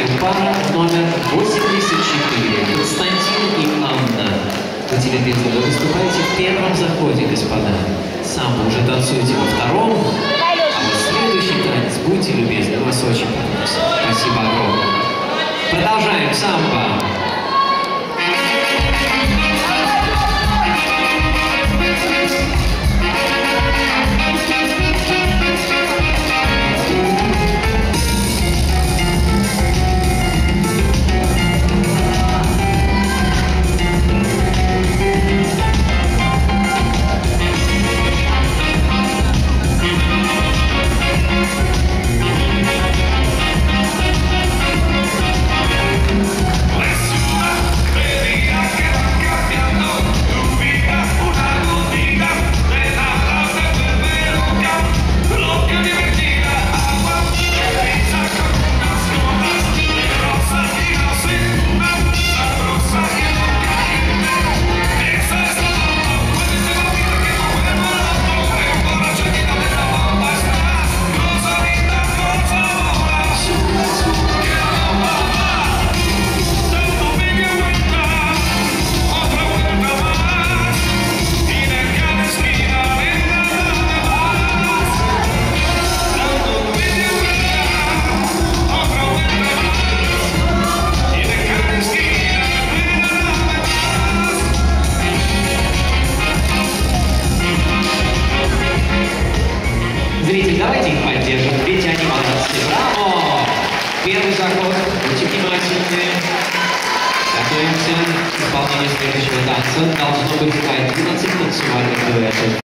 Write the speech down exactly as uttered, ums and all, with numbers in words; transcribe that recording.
пара номер восемьдесят четыре. Константин и Анна. Будьте любезны, вы выступаете в первом заходе, господа. Сам вы уже танцуете во втором, а вот следующий танец, будьте любезны, вас очень понравился. Спасибо огромное. Продолжаем самбо. Зрители, давайте их поддержим, ведь они молодцы. Браво! Первый заход, будьте внимательны. Готовимся к исполнению следующего танца. Должно быть одиннадцать танцевальных дуэтов.